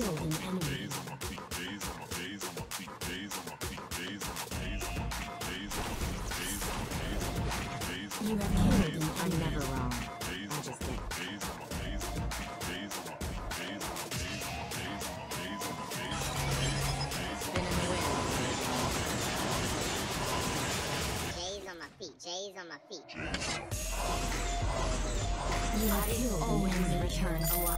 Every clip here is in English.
killed an enemy. You have killed an I'm enemy. never wrong. I just get spin in the wind. J's on my feet. J's on my feet. You have killed an Always enemy. return alive.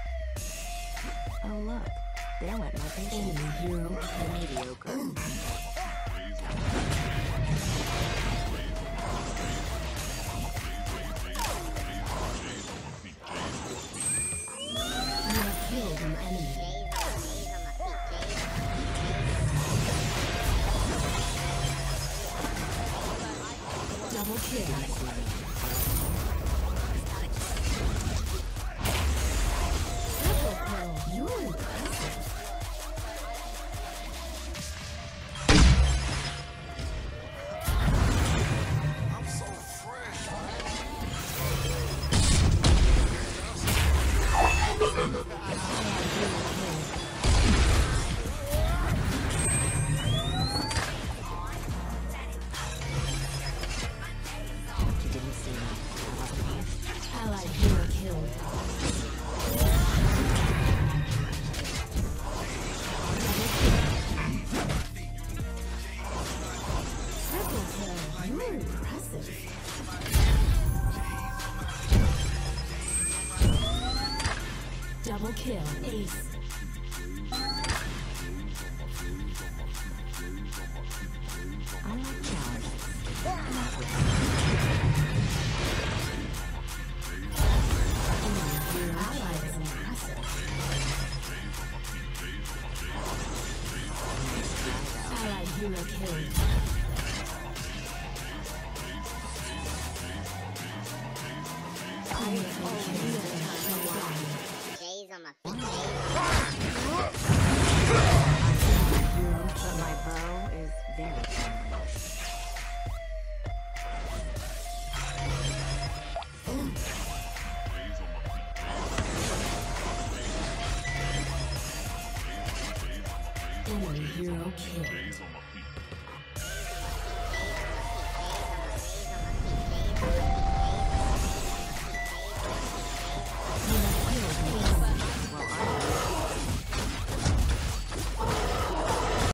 Oh look, there went my patient. Enemy hero Mediocre. You have killed an enemy. J's on my feet. Double kill. Triple kill. You're impressive. You didn't see me. Allied hero killed. Triple kill. You're impressive. Double kill. Ace. I like challenges. Allied is impressive. Allied hero killed. J's on my feet. But my bow is very strong. Enemy hero killed.